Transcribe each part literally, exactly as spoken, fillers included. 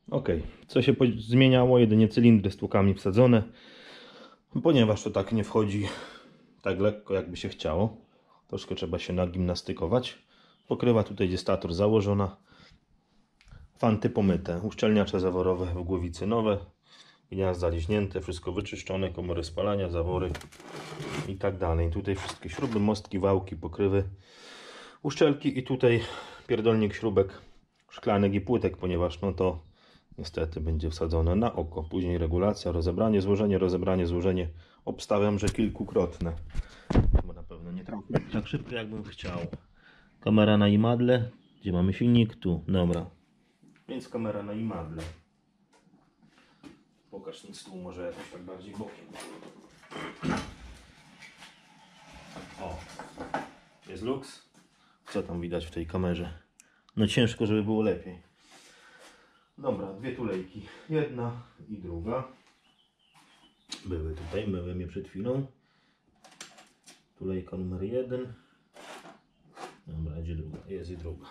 Ok, co się zmieniało? Jedynie cylindry z tłukami wsadzone, ponieważ to tak nie wchodzi tak lekko, jakby się chciało. Troszkę trzeba się nagimnastykować. Pokrywa tutaj jest stator założona. Fanty pomyte, uszczelniacze zaworowe w głowicy nowe, gniazda liźnięte, wszystko wyczyszczone, komory spalania, zawory i tak dalej. Tutaj wszystkie śruby, mostki, wałki, pokrywy, uszczelki i tutaj pierdolnik śrubek szklanek i płytek, ponieważ no to niestety będzie wsadzone na oko. Później regulacja, rozebranie, złożenie, rozebranie, złożenie. Obstawiam, że kilkukrotne. Bo na pewno nie trafię tak szybko, jakbym chciał. Kamera na imadle. Gdzie mamy silnik? Tu. Dobra. Więc kamera na imadle. Pokaż nic tu, może jakoś tak bardziej bokiem. O. Jest luks. Co tam widać w tej kamerze? No ciężko, żeby było lepiej. Dobra, dwie tulejki. Jedna i druga. Były tutaj, myłem je przed chwilą. Tulejka numer jeden. Dobra, gdzie druga? Jest i druga.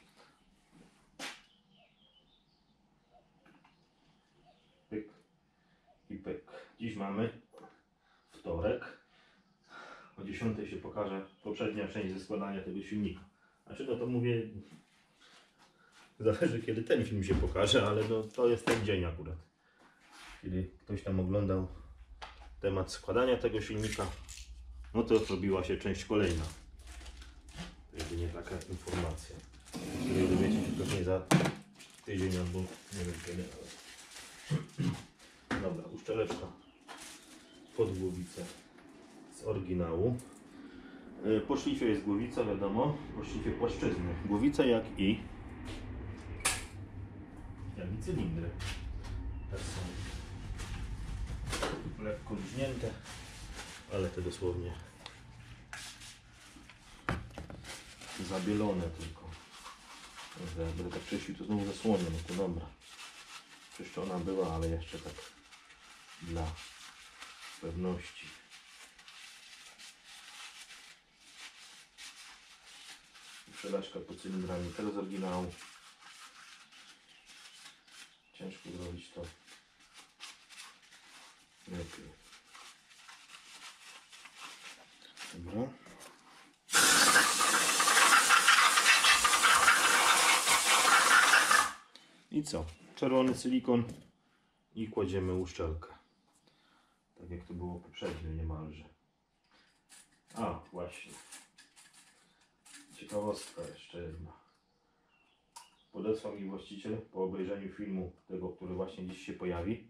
Pyk i pyk. Dziś mamy wtorek. O dziesiątej się pokaże poprzednia część ze składania tego silnika. Znaczy no to mówię, zależy kiedy ten film się pokaże, ale no to jest ten dzień akurat. Kiedy ktoś tam oglądał temat składania tego silnika, no to robiła się część kolejna. To jedynie taka informacja, której dowiecie się pewnie za tydzień albo nie wiem kiedy. Ale... Dobra, uszczeleczka pod głowicę z oryginału. Po szlifie jest głowica, wiadomo, po szlifie płaszczyzny. Głowica jak i jak i cylindry. Te są lekko liźnięte, ale te dosłownie zabielone tylko. Dobrze, jak będę tak czyścił, to znowu zasłonię, no to dobra. Czyszczona była, ale jeszcze tak dla pewności. Przelaczka pod cylindrami, tego z oryginału. Ciężko zrobić to lepiej. Dobra. I co? Czerwony silikon i kładziemy uszczelkę. Tak jak to było poprzednio niemalże. A, właśnie. Ciekawostka jeszcze jedna. Podesłał mi właściciel po obejrzeniu filmu, tego, który właśnie dziś się pojawi,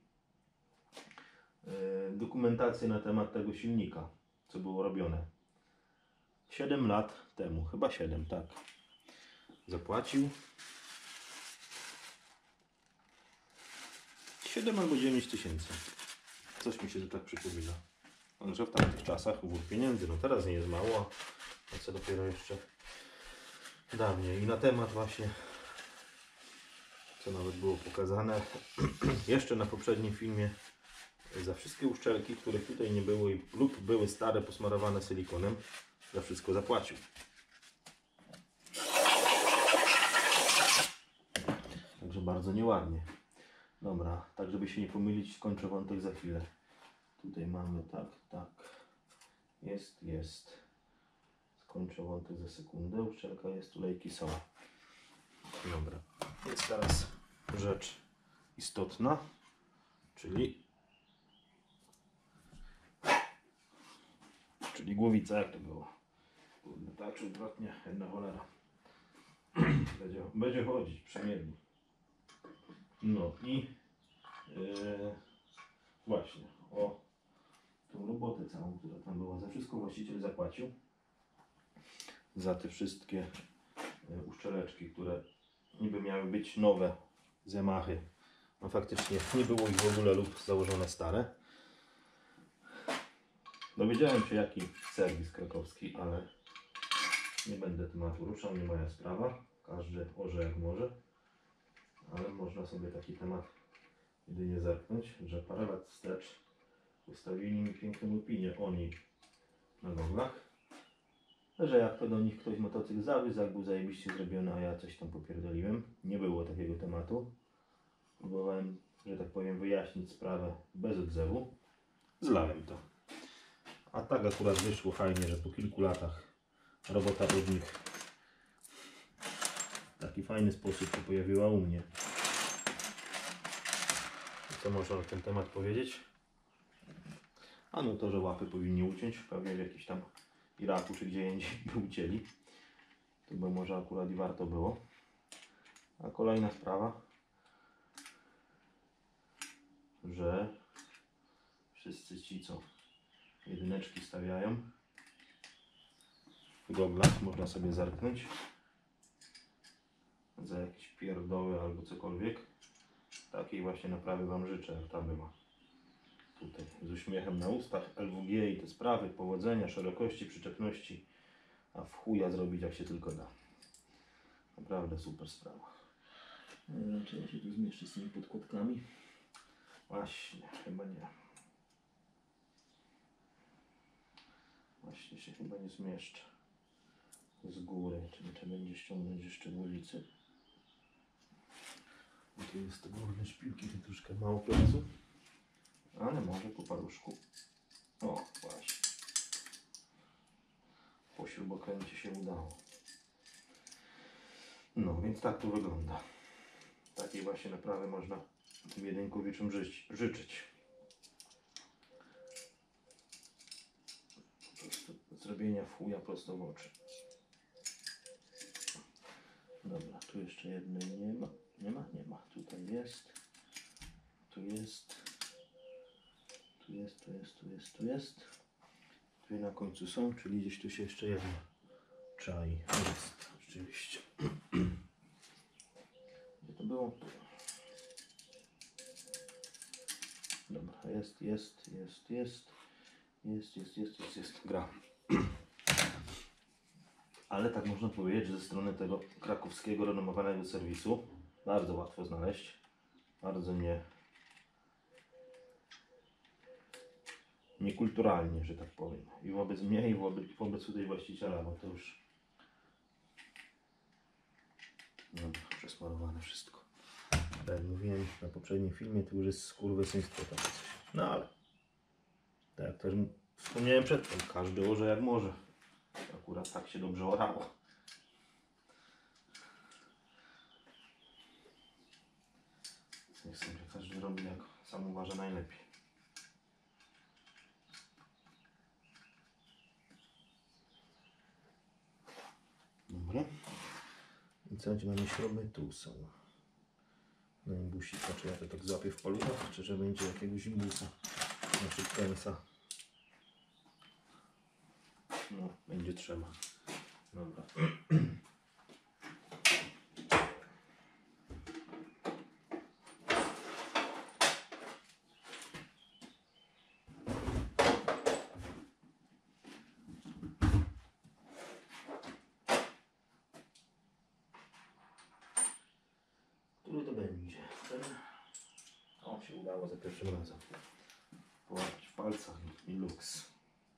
dokumentację na temat tego silnika, co było robione siedem lat temu, chyba siedem, tak. Zapłacił siedem albo dziewięć tysięcy. Coś mi się to tak przypomina. Że w tamtych czasach wór pieniędzy, no teraz nie jest mało, a co dopiero jeszcze dawniej. I na temat właśnie, co nawet było pokazane jeszcze na poprzednim filmie, za wszystkie uszczelki, których tutaj nie było lub były stare, posmarowane silikonem, za wszystko zapłacił. Także bardzo nieładnie. Dobra, tak żeby się nie pomylić, skończę wątek za chwilę. Tutaj mamy tak, tak. Jest, jest. Skończę wątek za sekundę. Uszczelka jest, tulejki są. Dobra. Jest teraz rzecz istotna, czyli czyli głowica, jak to było? Kurde, tak czy odwrotnie, jedna cholera. będzie, będzie chodzić, przemierni. No i yy, właśnie o tą robotę całą, która tam była. Za wszystko właściciel zapłacił. Za te wszystkie uszczeleczki, które niby miały być nowe z Yamahy. No faktycznie nie było ich w ogóle lub założone stare. Dowiedziałem się jaki serwis krakowski, ale nie będę tematu ruszał, nie moja sprawa. Każdy orze jak może. Ale można sobie taki temat jedynie zerknąć, że parę lat wstecz ustawili mi piękną opinię oni na goglach, że jak to do nich ktoś motocykl zawiózł, jak był zajebiście zrobiony, a ja coś tam popierdoliłem. Nie było takiego tematu. próbowałem, że tak powiem, wyjaśnić sprawę bez odzewu. Zlałem to. A tak akurat wyszło fajnie, że po kilku latach robota od nich w taki fajny sposób się pojawiła u mnie. Co można na ten temat powiedzieć? A no to, że łapy powinni uciąć, pewnie w jakiś tam Iraku czy gdzie indziej by ucięli. To by może akurat i warto było. A kolejna sprawa, że wszyscy ci, co jedyneczki stawiają, w goglach można sobie zerknąć za jakieś pierdoły albo cokolwiek. Takiej właśnie naprawy Wam życzę, jak ta była. Tutaj z uśmiechem na ustach, L W G i te sprawy, powodzenia, szerokości, przyczepności, a w chuja zrobić jak się tylko da. Naprawdę super sprawa. Czy ja się tu zmieszczę z tymi podkładkami? Właśnie, chyba nie. Właśnie się chyba nie zmieszczę z góry. Czy nie trzeba będzie ściągnąć jeszcze ulicy? Tu jest te górne szpilki, to troszkę mało placu. Ale może po paluszku. O, właśnie. Po śrubokręcie się udało. No, więc tak to wygląda. Takiej właśnie naprawy można tym jedynkowiczom ży życzyć. Po prostu zrobienia w chuja prosto w oczy. Dobra, tu jeszcze jednej nie ma. Nie ma? Nie ma. Tutaj jest. Tu jest. Tu jest, tu jest, tu jest, tu jest. Dwie na końcu są, czyli gdzieś tu się jeszcze jedna czai. Jest, rzeczywiście. Gdzie to było? Dobra, jest, jest, jest, jest. Jest, jest, jest, jest, jest. Gra. Ale tak można powiedzieć, że ze strony tego krakowskiego renomowanego serwisu bardzo łatwo znaleźć. Bardzo nie niekulturalnie, że tak powiem. I wobec mnie, i wobec, wobec tutaj właściciela, bo to już no, przesmarowane wszystko. Tak jak mówiłem na poprzednim filmie, to już jest skurwysyństwo takie coś. No ale tak jak też wspomniałem przedtem, każdy orze jak może. Akurat tak się dobrze orało. Niech sobie każdy robi jak sam uważa najlepiej. Dobra. I co, gdzie mamy śruby? Tu są. No imbusika, czy ja to tak złapię w paluchach, czy że będzie jakiegoś imbusa, znaczy pensa. No, będzie trzeba. Dobra. Który to będzie? Ten? O, się udało za pierwszym razem. Połapać w palcach i luks.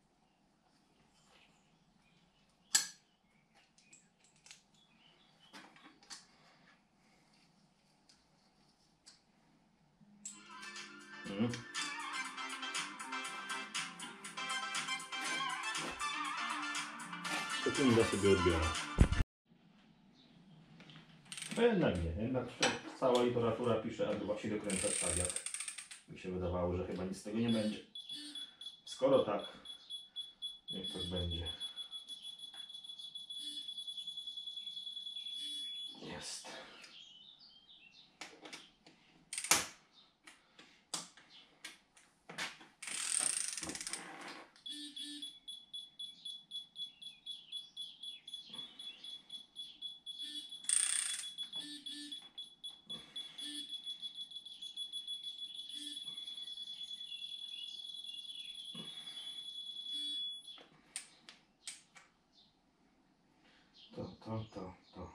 Mm. Sekunda sobie odbiera. No jednak nie, jednak cała literatura pisze, aby właśnie dokręcać tak, jak mi się wydawało, że chyba nic z tego nie będzie. Skoro tak, niech tak będzie. Jest. To, to, to, to.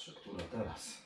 patrzę, która teraz.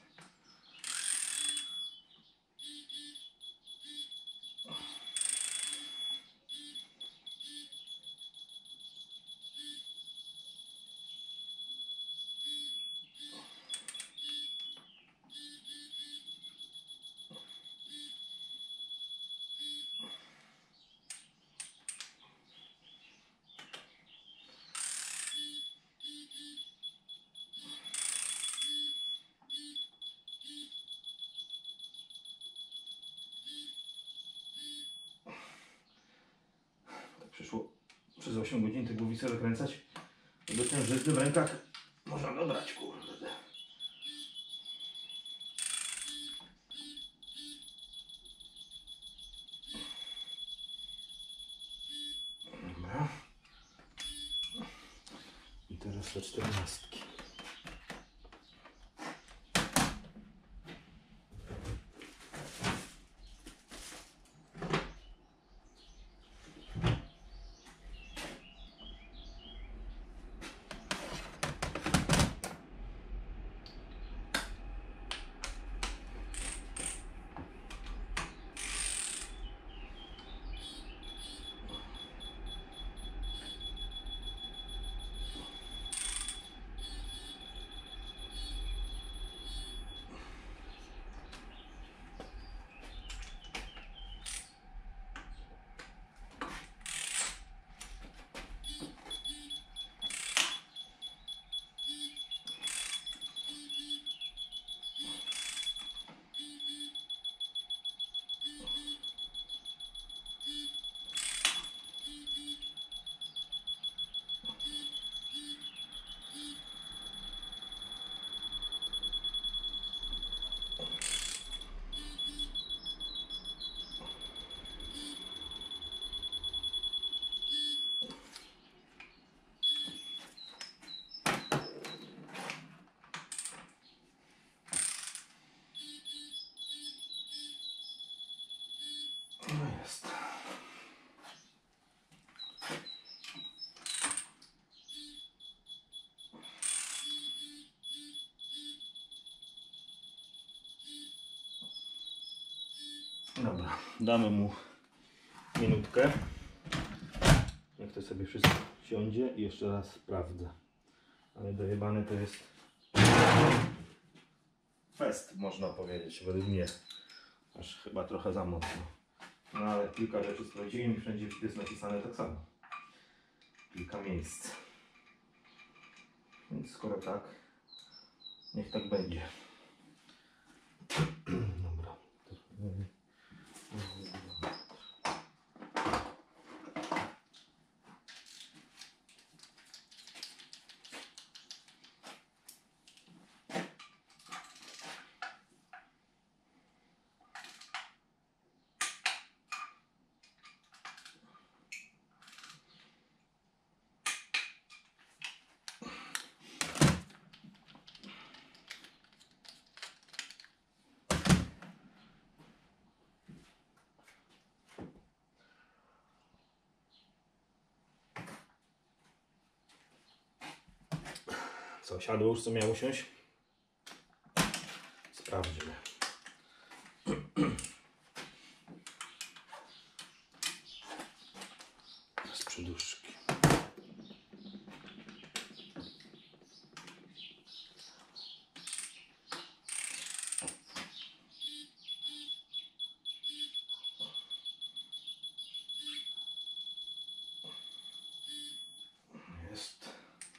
Przyszło przez osiem godzin tych głowicy wykręcać, żeby ten żyzny w rękach można dobrać, kurde. Dobra. I teraz te czternastki. No jest. Dobra, damy mu minutkę. Niech to sobie wszystko siądzie i jeszcze raz sprawdzę. Ale dojebane to jest fest, można powiedzieć, według mnie. Aż chyba trochę za mocno. No ale kilka rzeczy sprawdziłem i wszędzie jest napisane tak samo. Kilka miejsc. Więc skoro tak, niech tak będzie. Dobra. Co, siadło już co miało siąść? Sprawdźmy. Z przeduszki. Jest.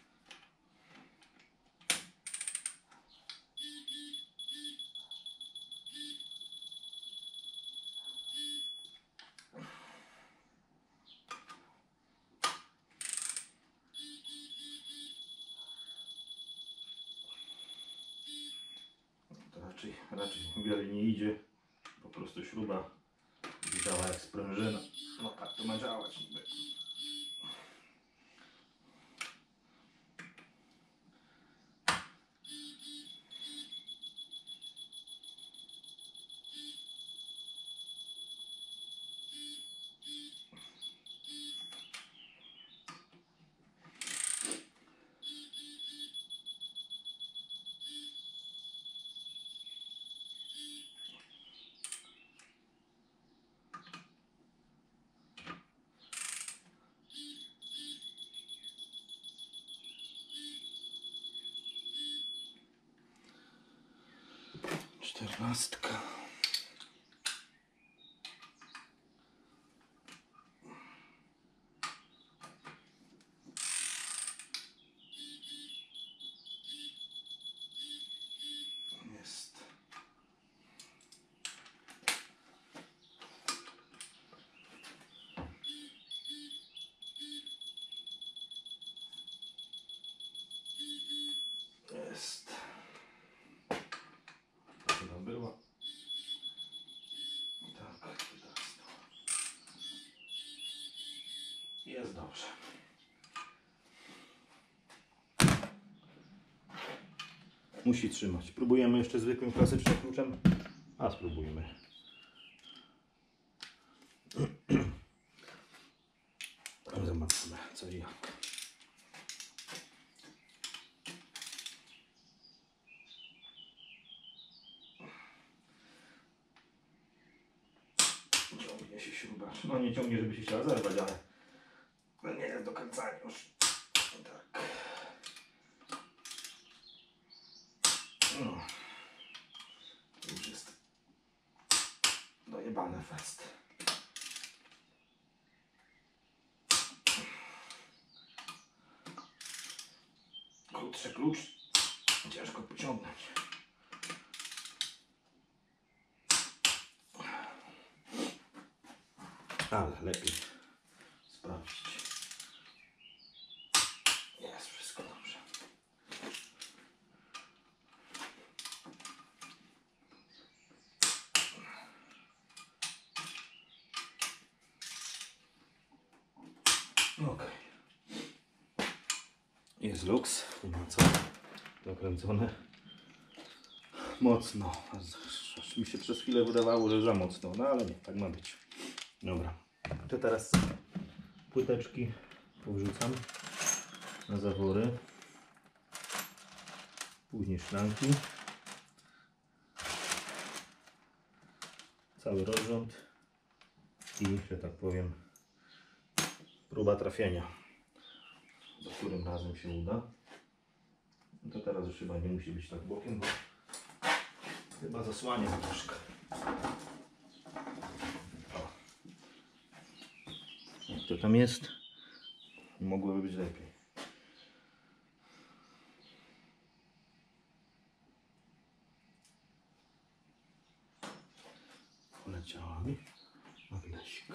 To raczej, raczej wiele nie idzie. Po prostu śruba działa jak sprężyna. No tak to ma działać niby. Czternastka. Jest. Jest. Chyba była. Tak, teraz to. Jest dobrze. Musi trzymać. Próbujemy jeszcze zwykłym klasycznym kluczem. A spróbujmy. Zobaczymy co i jak. Ciągnie się śruba. No nie ciągnie, żeby się chciała zerwać, ale to nie jest do kręcania już. Tak. No. Już jest dojebane fest. Krótszy klucz. Ciężko pociągnąć. Ale lepiej sprawdzić. Jest wszystko dobrze. Ok. Jest luks. Nie ma co. Dokręcone. Mocno. Aż mi się przez chwilę wydawało, że za mocno. No ale nie, tak ma być. Dobra. To teraz płyteczki powrzucam na zawory. Później szklanki. Cały rozrząd. I, że tak powiem, próba trafienia. Za którym razem się uda. No to teraz już chyba nie musi być tak bokiem, bo chyba zasłania troszkę. O. Jak to tam jest? Mogłoby być lepiej. Poleciała mi magnesik.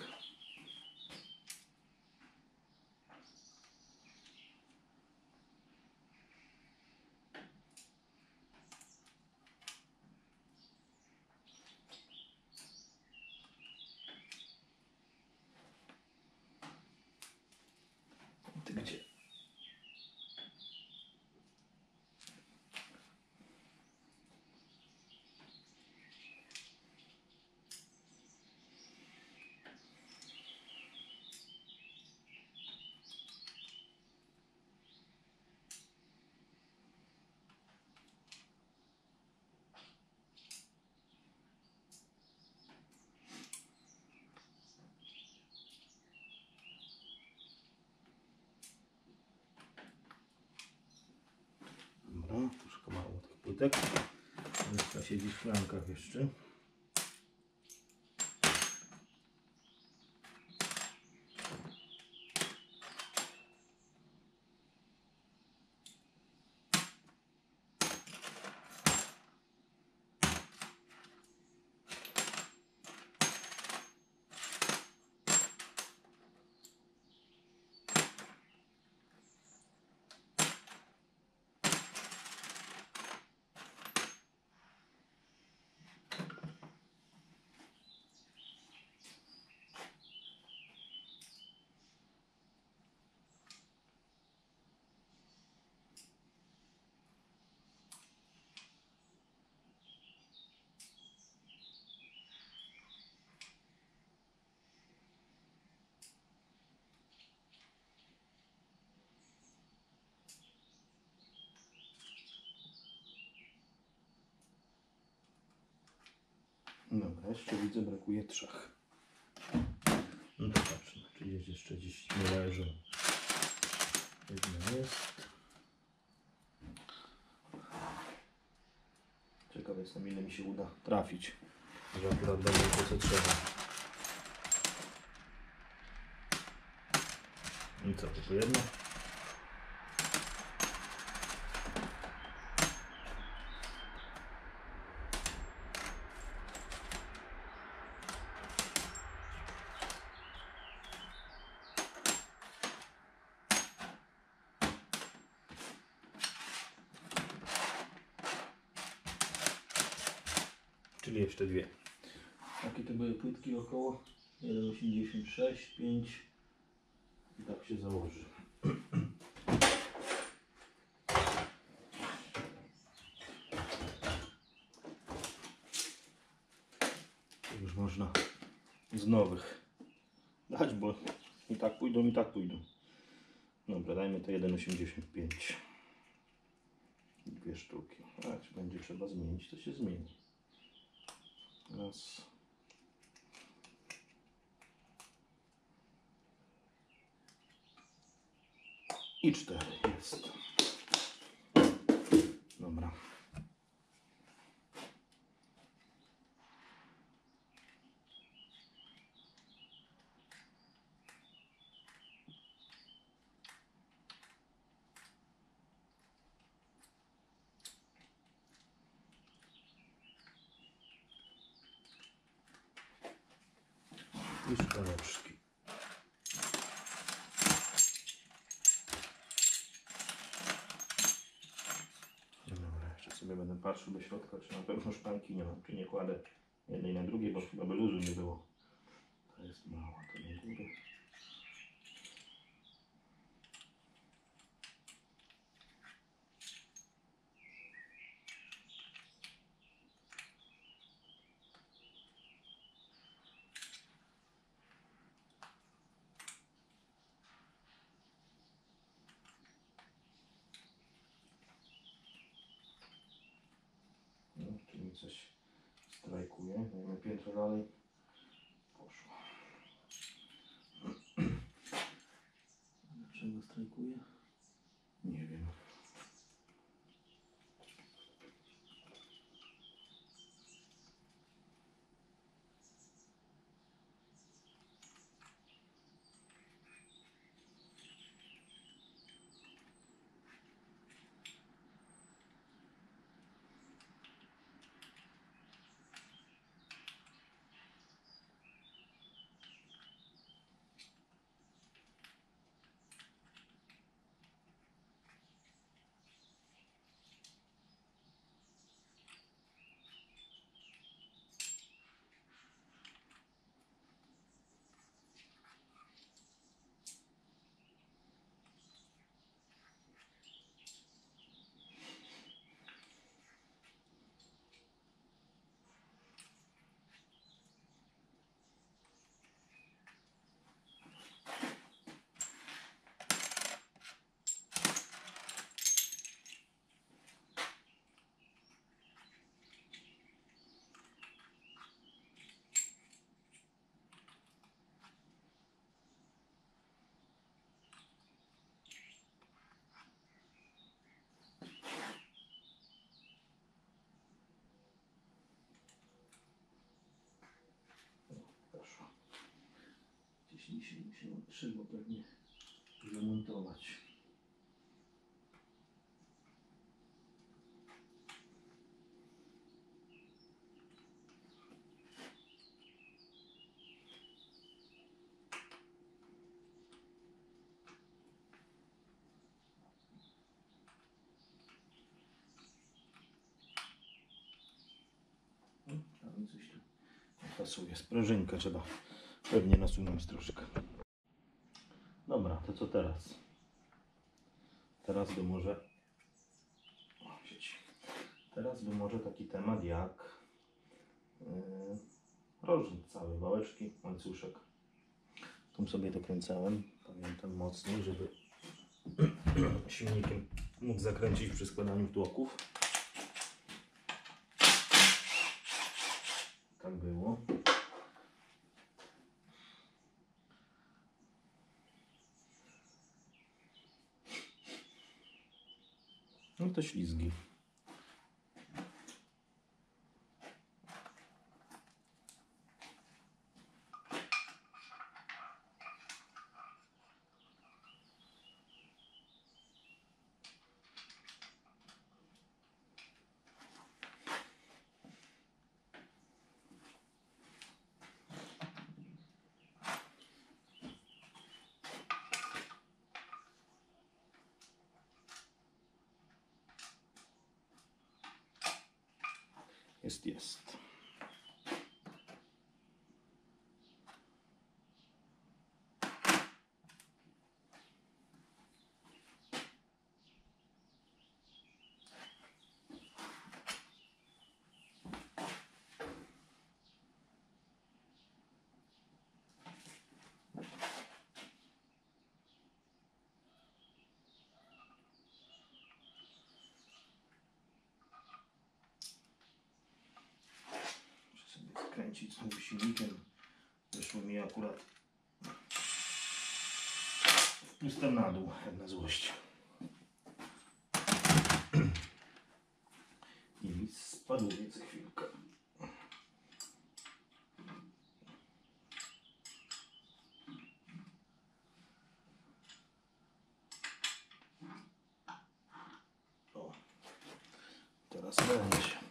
Ty gdzie? Dobra, troszkę mało tych płytek. Reszta siedzi w szklankach jeszcze. Dobra, jeszcze widzę, brakuje trzech. No to patrzmy, czy jest jeszcze gdzieś nie leżą. Jedna jest. Czy ciekawy jestem, ile mi się uda trafić, że akurat będzie to, co trzeba. I co, tylko jedno? Czyli jeszcze dwie. Jakie to były płytki? Około jeden osiemdziesiąt sześć, pięć i tak się założy. To już można z nowych dać, bo i tak pójdą, i tak pójdą. Dobra, dajmy to jeden osiemdziesiąt pięć. Dwie sztuki. A jak będzie trzeba zmienić, to się zmieni. Raz. I cztery jest. Dobra. I szklaneczki. Dobra, jeszcze sobie będę patrzył do środka, czy na pewno szklanki nie mam, czy nie kładę jednej na drugiej, bo chyba by luzu nie było. To jest mała, to do góry. No, tu mi coś strajkuje. Dajmy piętro dalej. Poszło. Dlaczego strajkuje? Nie wiem. Poszło. Gdzieś mi się musiało szybko pewnie zamontować. Tam coś tu pasuje. Sprężynkę trzeba pewnie nasunąć troszkę. Dobra, to co teraz? Teraz by może... O, sieć. Teraz by może taki temat jak yy, rożnik cały, wałeczki, łańcuszek. Tu sobie dokręcałem, pamiętam mocniej, żeby silnikiem mógł zakręcić przy składaniu tłoków. Tak było. No to ślizgi. jest, jest. Kręcić znowu silnikiem. Wyszło mi akurat wpustem na dół, jak na złość. I mi spadło więc chwilkę. O, teraz będzie.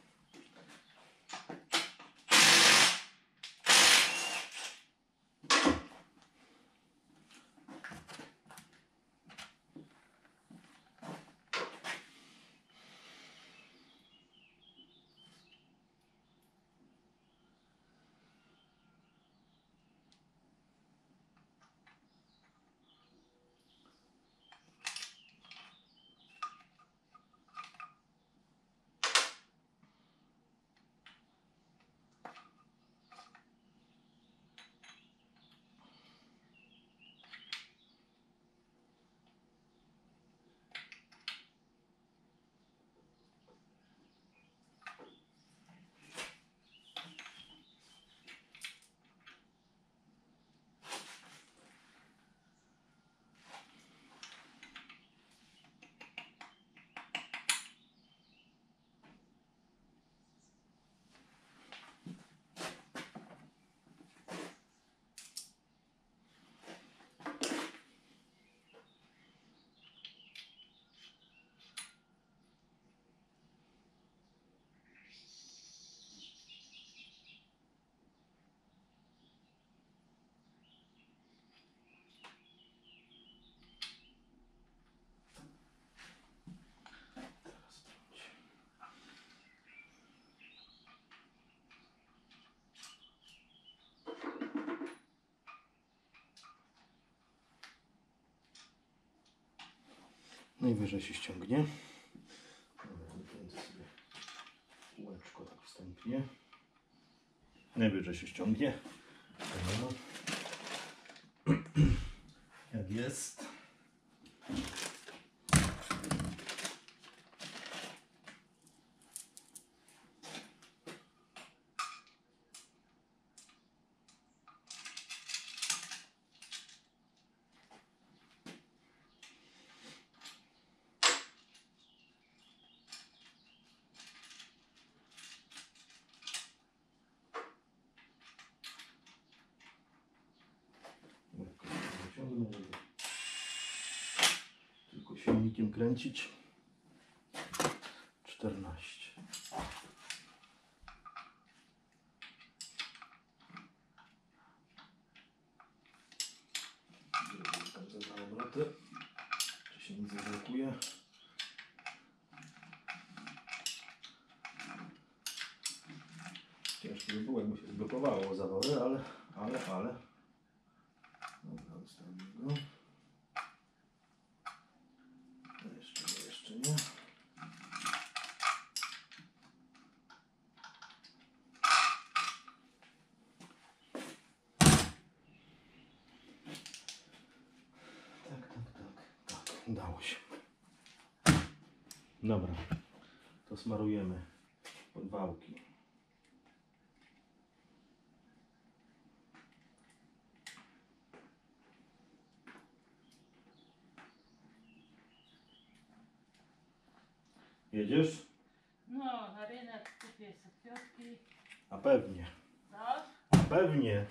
Najwyżej się ściągnie. Wykręcę sobie kółeczko tak wstępnie. Najwyżej się ściągnie. Jak jest. Tylko silnikiem kręcić. czternaście. Tam za obroty. Czy się nic nie blokuje? Ciężko by było, jakby się zblokowało zawory, ale, ale, ale. Dobra, ustawimy go. No jeszcze nie, jeszcze nie. Tak, tak, tak, tak, udało się. Dobra, to smarujemy podwałki. Jedziesz? No, na rynek kupię kwiatki. A pewnie. Co? Pewnie.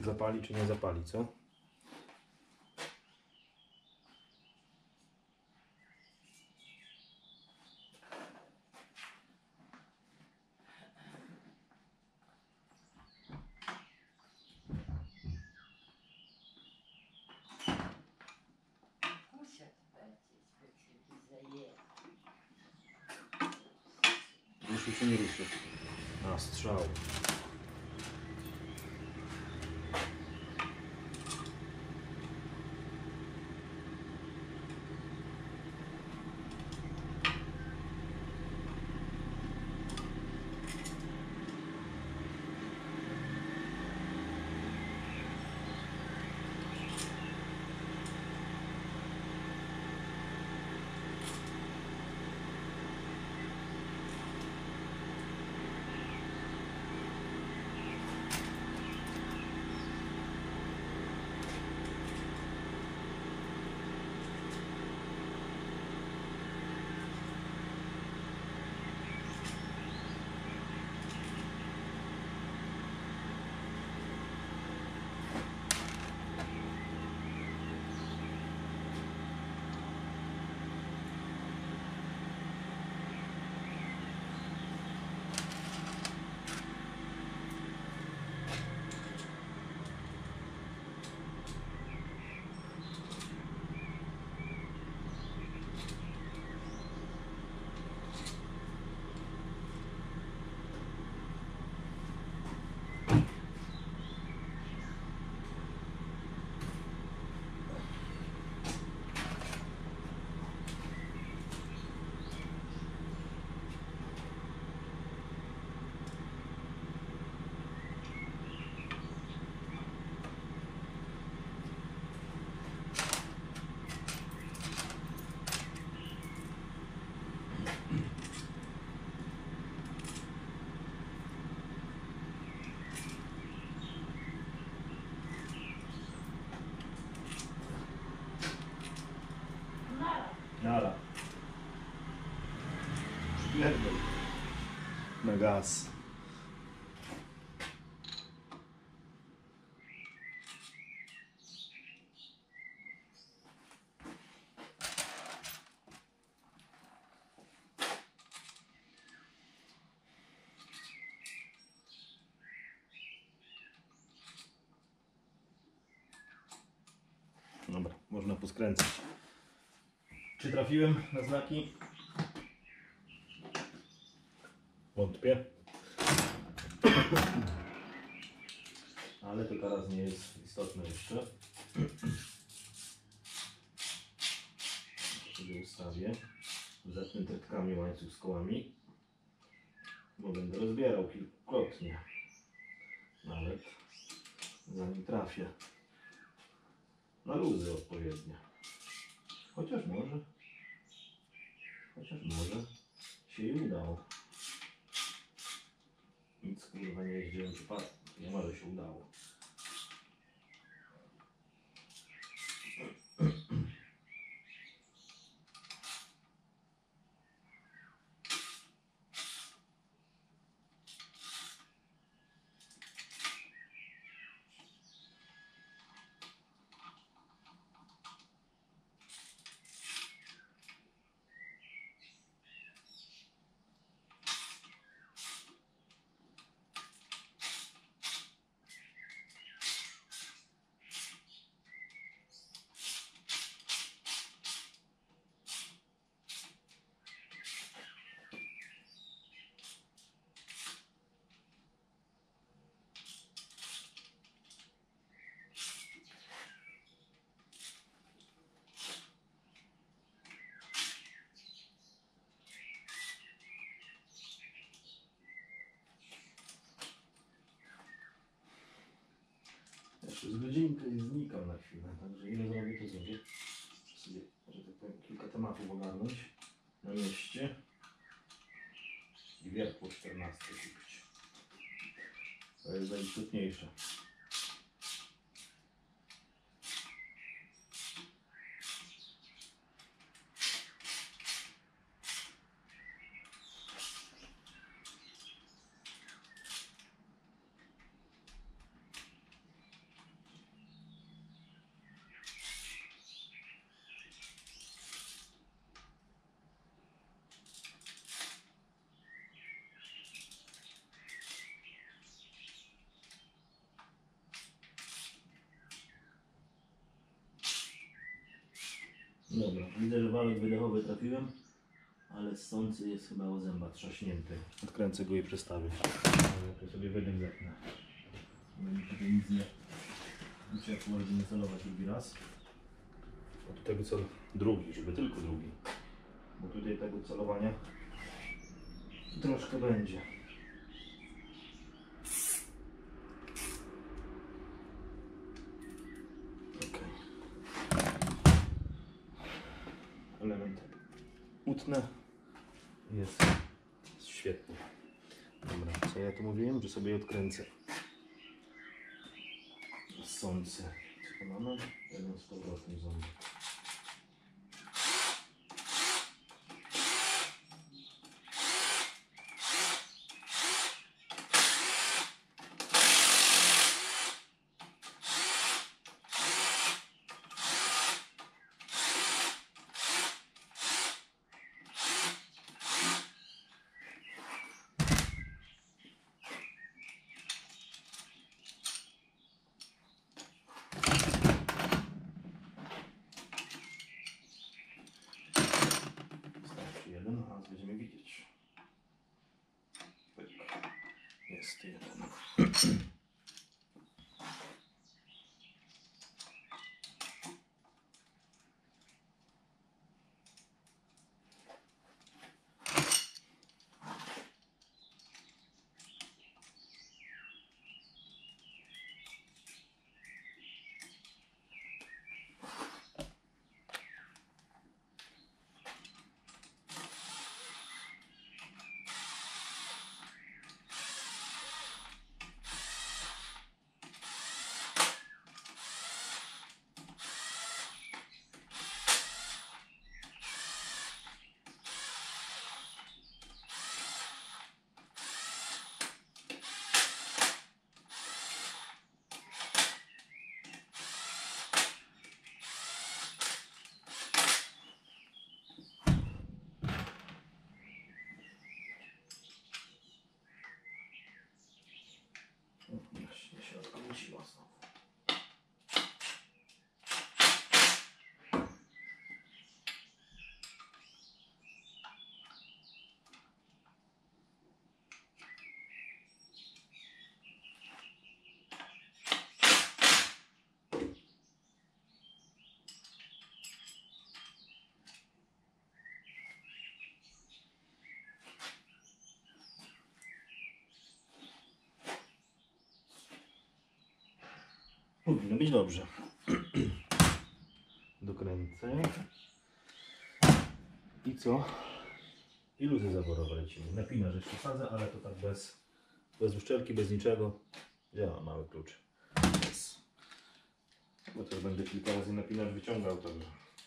zapali czy nie zapali, co? Ruszył czy nie ruszył? A, strzał. Nara. Przypierdol. Na gaz. Dobra, można poskręcać. Czy trafiłem na znaki? Wątpię. Ale to teraz nie jest istotne jeszcze. Sobie ustawię. Zetnę trytkami łańcuch z kołami. Bo będę rozbierał kilkukrotnie. Nawet zanim trafię. Na luzy odpowiednie. Chociaż może. Chociaż może się i udało. Nic kurwa nie jeździłem przypadkiem. Nie może się udało. Przez godzinkę i znikam na chwilę, także ile zrobię, to zrobię. Muszę sobie, że tak powiem, kilka tematów ogarnąć na mieście i wiertło czternaste kupić. To jest najistotniejsze. Dobra, widzę, że wałek wydechowy trafiłem, ale ssący jest chyba o zęba trzaśnięty. Odkręcę go i przestawię. To sobie wydech zepnę. Będzie tutaj nic nie uciekło, żeby nie celować drugi raz. Od tego co drugi, żeby tylko drugi. Bo tutaj tego celowania troszkę będzie. Ok. Element utnę. Jest, jest świetnie. Dobra, co ja tu mówiłem? Że sobie je odkręcę. Ssący. Co to mamy? Jeden z powrotem ząb. Jeden, a będziemy widzieć. Pyk. Jest jeden. Właśnie się odkręciła znowu. Powinno być dobrze. Dokręcę. I co? I luzy zaworowe lecimy. Napinasz jeszcze sadzę, ale to tak bez, bez uszczelki, bez niczego. Działa mały klucz. Yes. Bo też będę kilka razy napinacz wyciągał, także.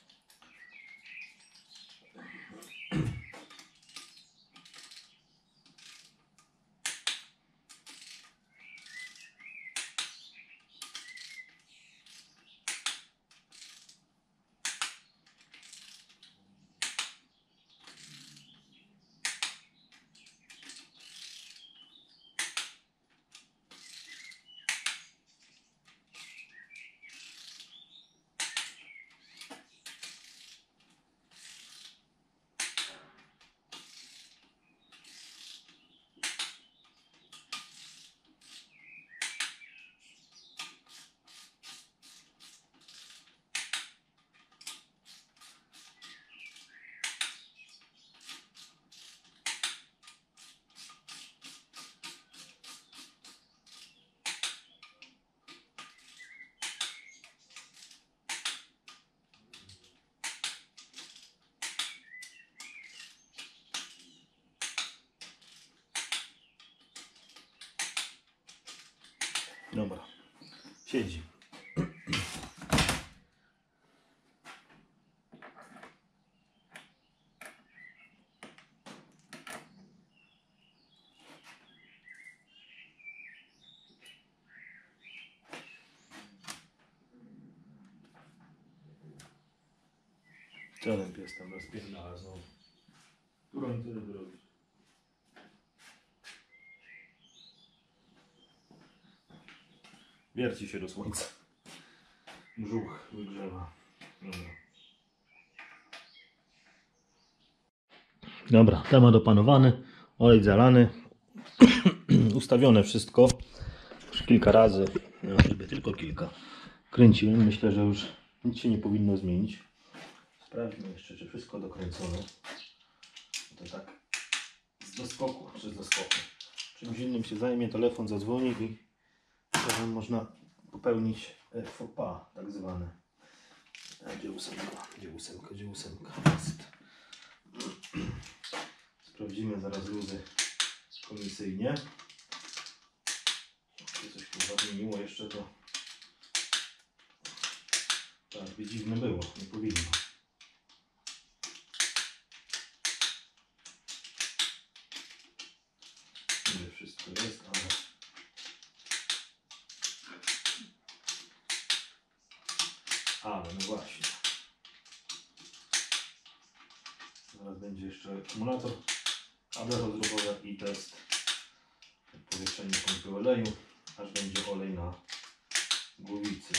Dobra, siedzi. Co ten pies tam rozpierdala znowu? Którą tyle drogi? Wierci się do słońca. Brzuch wygrzewa. Dobra. Dobra, temat opanowany, olej zalany, ustawione wszystko. Już kilka razy, no, żeby tylko kilka, kręciłem. Myślę, że już nic się nie powinno zmienić. Sprawdźmy jeszcze, czy wszystko dokręcone. To tak z doskoku, czy z doskoku. Czymś innym się zajmie, telefon zadzwoni i potem można popełnić faux pas, tak zwane. A gdzie ósemka? Gdzie ósemka? Gdzie ósemka? Jest. Sprawdzimy zaraz luzy komisyjnie. Czy coś tu zmieniło jeszcze, to tak by dziwne było, nie powinno. Nie wszystko jest, ale ale no właśnie. Zaraz będzie jeszcze akumulator, kable rozruchowe i test powiększenia pompy oleju, aż będzie olej na głowicy.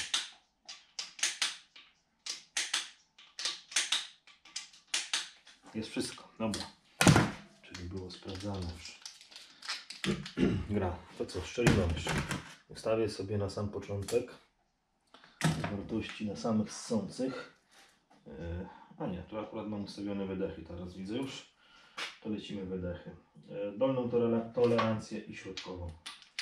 Jest wszystko, dobra. Czyli było sprawdzane już. Gra. To co, szczeliność. Ustawię sobie na sam początek wartości na samych ssących. Yy, a nie, tu akurat mam ustawione wydechy, teraz widzę już. To lecimy wydechy. Yy, dolną tolerancję i środkową.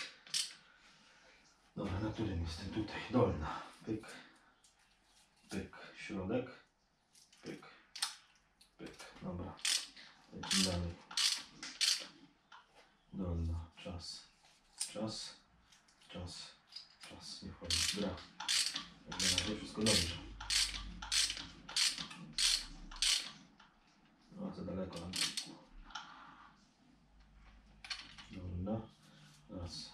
Dobra, na którym jestem? Tutaj. Dolna. Pyk. Pyk. Środek. Pyk. Pyk. Dobra. Lecimy dalej. Dolna. Czas. Czas. Czas. Czas. Nie wchodzi. Gra. Jak na razie wszystko dobrze. No, za daleko na boku. Dolna. Raz.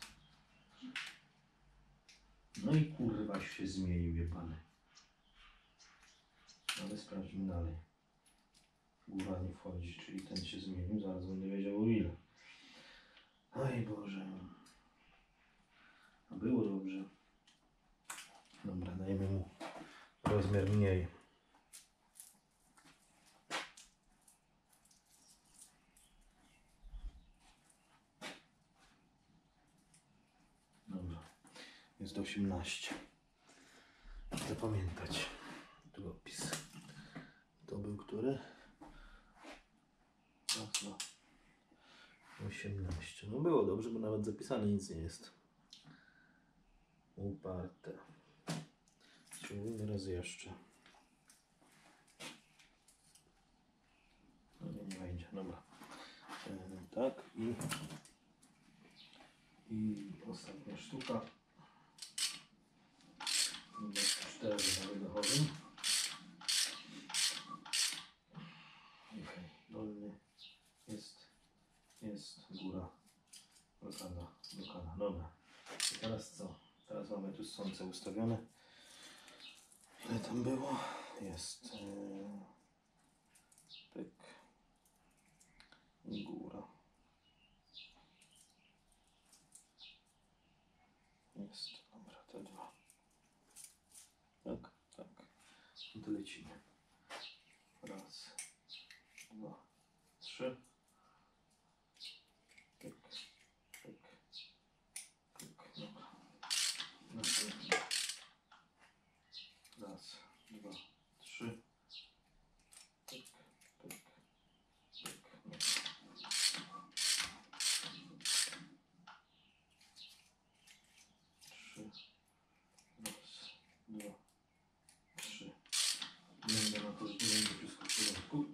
No i kurwa się zmienił, jebany. Ale sprawdźmy dalej. Góra nie wchodzi, czyli ten się zmienił. Zaraz będę wiedział o ile. Oj Boże. A było dobrze. Dobra, dajmy mu rozmiar mniej. Dobra. Jest osiemnaście. Zapamiętać. Długopis. To był który? Raz, dwa. osiemnaście. No było dobrze, bo nawet zapisane nic nie jest. Uparte. Spróbujmy raz jeszcze. No nie, nie wejdzie. Dobra. E, tak i i ostatnia sztuka. Numer cztery na wydechowym. Okay. Dolny jest, jest góra, blokada, blokada. Dobra. I teraz co? Teraz mamy tu ssące ustawione. Ile tam było? Jest yy, pyk i góra. Jest, dobra, te dwa. Tak, tak. I to lecimy. Raz, dwa, trzy. Pyk, pyk, pyk. Dobra. Następnie. Raz, dwa, trzy. Pyk, pyk, pyk. Dobra. Trzy. Raz, dwa, trzy. Będę na to, że to będzie wszystko w porządku.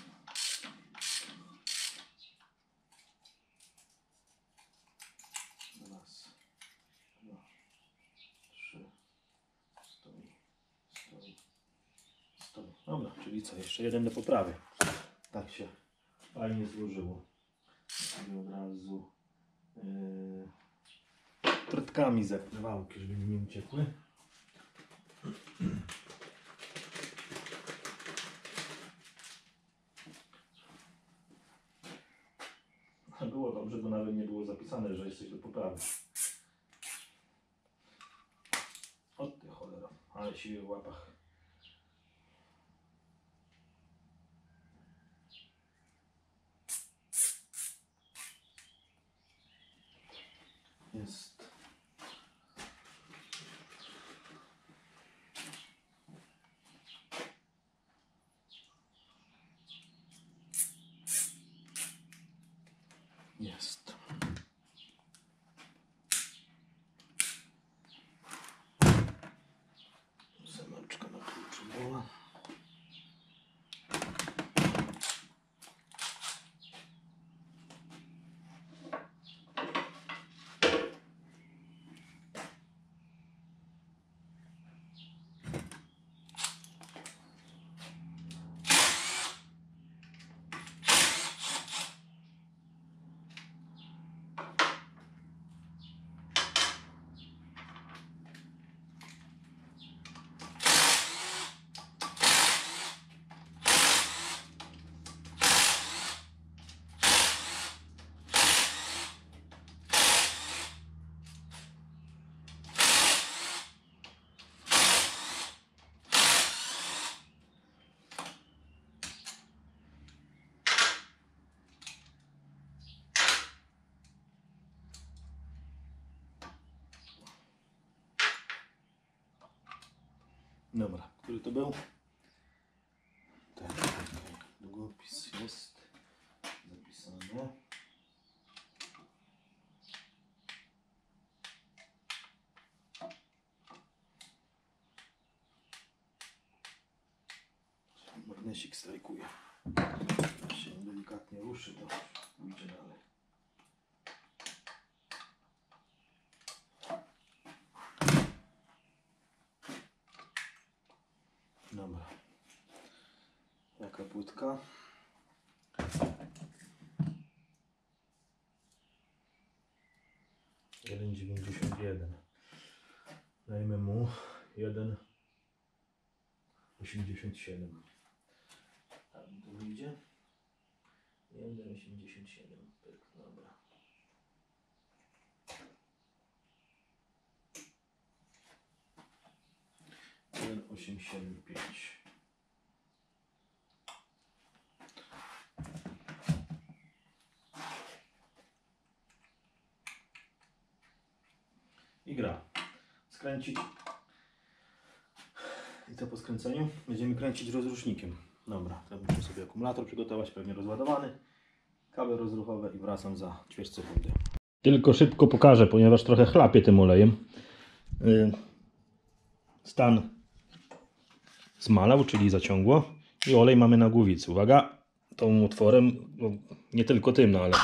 Raz, dwa, trzy. Stoi, stoi, stoi. Dobra, czyli co? Jeszcze jeden do poprawy. Tak się fajnie złożyło. I od razu yy, trtkami zapływałki, żeby mi nie uciekły. Było dobrze, bo nawet nie było zapisane, że jesteś do poprawy. O ty cholera, ale siły w łapach. Jest. Jest. Ósemeczka na kluczu była. Dobra, który to był? Tak, długopis jest zapisany. Magnesik strajkuje. Jak się delikatnie ruszy, to idzie dalej. Dobra. Jaka płytka? jeden dziewięćdziesiąt jeden. Dajmy mu jeden osiemdziesiąt siedem. Tak mi to wyjdzie. jeden osiemdziesiąt siedem. Dobra. jeden osiem siedem pięć. I gra. Skręcić. I co po skręceniu? Będziemy kręcić rozrusznikiem. Dobra, to muszę sobie akumulator przygotować, pewnie rozładowany. Kabel rozruchowy i wracam za ćwierć sekundy. Tylko szybko pokażę, ponieważ trochę chlapię tym olejem. Stan zmalał, czyli zaciągło. I olej mamy na głowicy. Uwaga, tą otworem, no, nie tylko tym, no ale...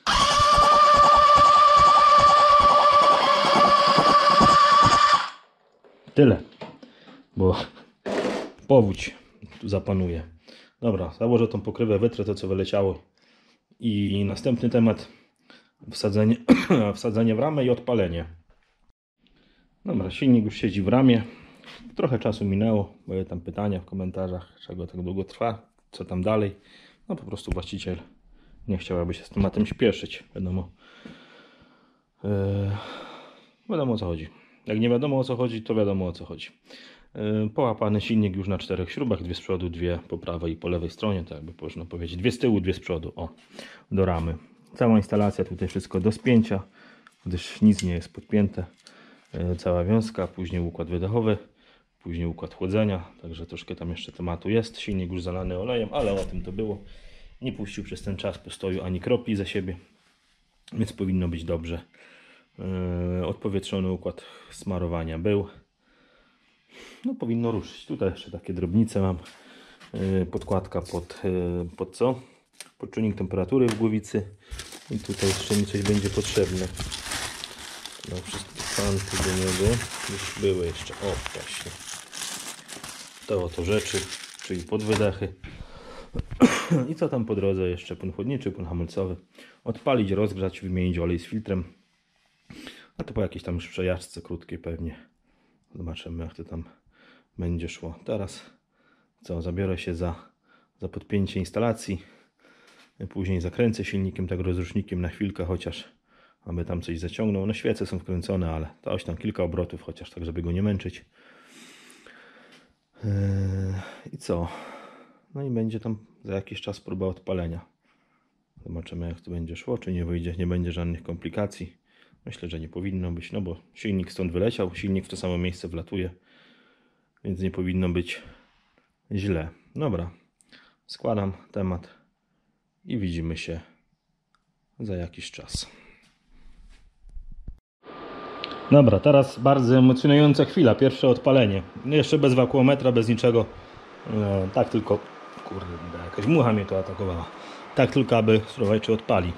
Tyle, bo powódź tu zapanuje. Dobra, założę tą pokrywę, wytrę to co wyleciało. I następny temat, wsadzenie, wsadzenie w ramę i odpalenie. Dobra, silnik już siedzi w ramie. Trochę czasu minęło, były tam pytania w komentarzach, czego tak długo trwa, co tam dalej. No po prostu właściciel nie chciał, aby się z tematem śpieszyć. Wiadomo, yy, wiadomo o co chodzi. Jak nie wiadomo o co chodzi, to wiadomo o co chodzi. Yy, połapany silnik już na czterech śrubach, dwie z przodu, dwie po prawej i po lewej stronie, tak jakby można powiedzieć. Dwie z tyłu, dwie z przodu, o, do ramy. Cała instalacja, tutaj wszystko do spięcia, gdyż nic nie jest podpięte. Yy, cała wiązka, później układ wydechowy, później układ chłodzenia, także troszkę tam jeszcze tematu jest. Silnik już zalany olejem, ale o tym to było. Nie puścił przez ten czas postoju ani kropli ze siebie, więc powinno być dobrze. Yy, odpowietrzony układ smarowania był. No powinno ruszyć. Tutaj jeszcze takie drobnice mam. Yy, podkładka pod, yy, pod co? Pod czujnik temperatury w głowicy. I tutaj jeszcze mi coś będzie potrzebne. No wszystkie fanty do niego już były jeszcze. O właśnie. To oto rzeczy, czyli podwydechy. I co tam po drodze jeszcze? Płyn chłodniczy, płyn hamulcowy. Odpalić, rozgrzać, wymienić olej z filtrem. A to po jakiejś tam już przejażdżce krótkiej pewnie. Zobaczymy jak to tam będzie szło. Teraz co? Zabiorę się za, za podpięcie instalacji. Później zakręcę silnikiem, tak rozrusznikiem na chwilkę chociaż, aby tam coś zaciągnął. No świece są wkręcone, ale to oś tam kilka obrotów chociaż, tak żeby go nie męczyć. Yy, I co? No i będzie tam za jakiś czas próba odpalenia. Zobaczymy jak to będzie szło, czy nie wyjdzie, nie będzie żadnych komplikacji. Myślę, że nie powinno być, no bo silnik stąd wyleciał, silnik w to samo miejsce wlatuje, więc nie powinno być źle. Dobra, składam temat i widzimy się za jakiś czas. Dobra, teraz bardzo emocjonująca chwila, pierwsze odpalenie. Jeszcze bez wakuometra, bez niczego. No, tak tylko, kurde, jakaś mucha mnie tu atakowała. Tak tylko, aby spróbować, czy odpali.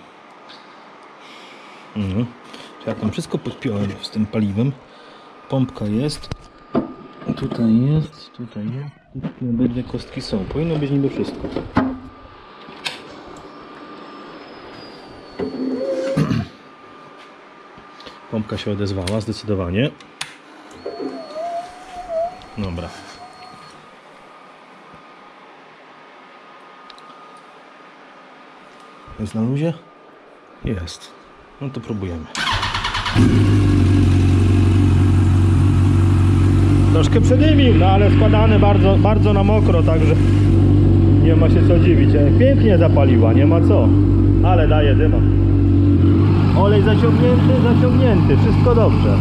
Mhm. Ja tam wszystko podpiąłem z tym paliwem. Pompka jest. Tutaj jest, tutaj jest. Obydwie kostki są. Powinno być niby wszystko. Pompka się odezwała, zdecydowanie. Dobra. Jest na luzie? Jest. No to próbujemy. Troszkę przedymił, no ale składany bardzo, bardzo na mokro, także nie ma się co dziwić. Pięknie zapaliła, nie ma co. Ale daje dyma. Olej zaciągnięty, zaciągnięty, wszystko dobrze.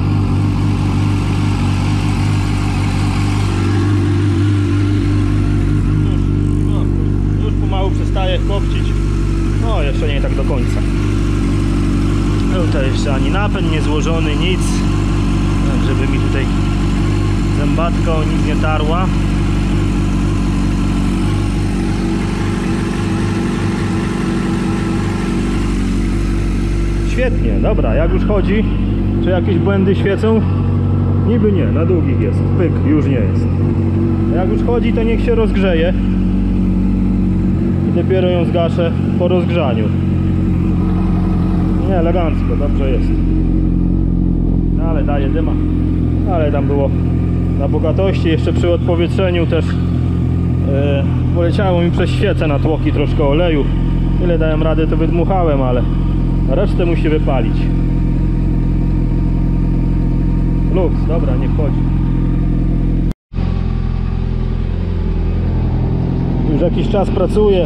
No, już pomału przestaje kopcić. No, jeszcze nie tak do końca. Tutaj jeszcze ani napęd nie złożony, nic. Tak, żeby mi tutaj zębatka o nic nie tarła. Świetnie, dobra, jak już chodzi, czy jakieś błędy świecą? Niby nie, na długich jest, pyk, już nie jest. Jak już chodzi, to niech się rozgrzeje i dopiero ją zgaszę po rozgrzaniu. Nie, elegancko, dobrze jest. No, ale daje dyma. Ale tam było na bogatości, jeszcze przy odpowietrzeniu też yy, poleciało mi przez świecę na tłoki troszkę oleju. Ile dałem radę, to wydmuchałem, ale resztę musi wypalić. Luks, dobra, niech chodzi. Już jakiś czas pracuję.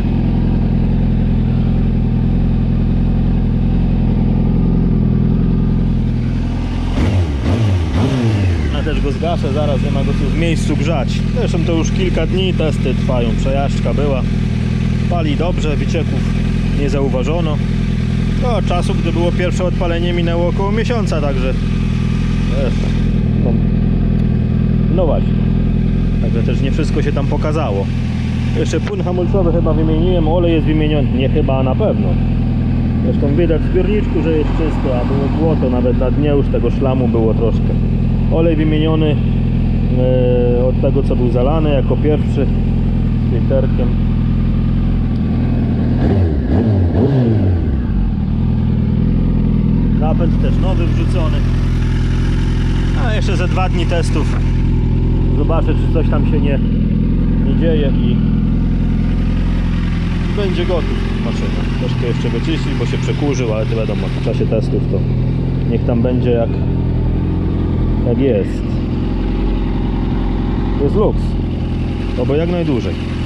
Ja też go zgaszę, zaraz nie ma go tu w miejscu grzać. Zresztą to już kilka dni, testy trwają, przejażdżka była. Pali dobrze, wycieków nie zauważono. No, czasu, gdy było pierwsze odpalenie, minęło około miesiąca, także no, no właśnie, także też nie wszystko się tam pokazało. Jeszcze płyn hamulcowy chyba wymieniłem, olej jest wymieniony, nie chyba, a na pewno. Zresztą widać w zbiorniczku, że jest czysto, a było błoto, nawet na dnie już tego szlamu było troszkę. Olej wymieniony yy, od tego, co był zalany jako pierwszy filterkiem. Napęd też nowy wrzucony. A jeszcze ze dwa dni testów zobaczę, czy coś tam się nie, nie dzieje i będzie gotów maszyna. Troszkę jeszcze wyczyścić, bo się przekurzył, ale to wiadomo, w czasie testów to niech tam będzie jak, jak jest. To jest luks, no bo jak najdłużej.